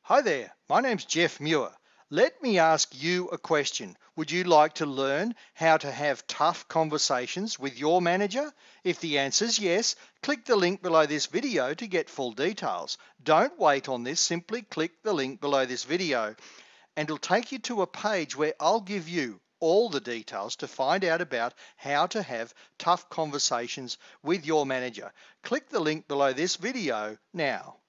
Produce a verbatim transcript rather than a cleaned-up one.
Hi there, my name's Jeff Muir. Let me ask you a question. Would you like to learn how to have tough conversations with your manager? If the answer is yes, click the link below this video to get full details. Don't wait on this, simply click the link below this video and it'll take you to a page where I'll give you all the details to find out about how to have tough conversations with your manager. Click the link below this video now.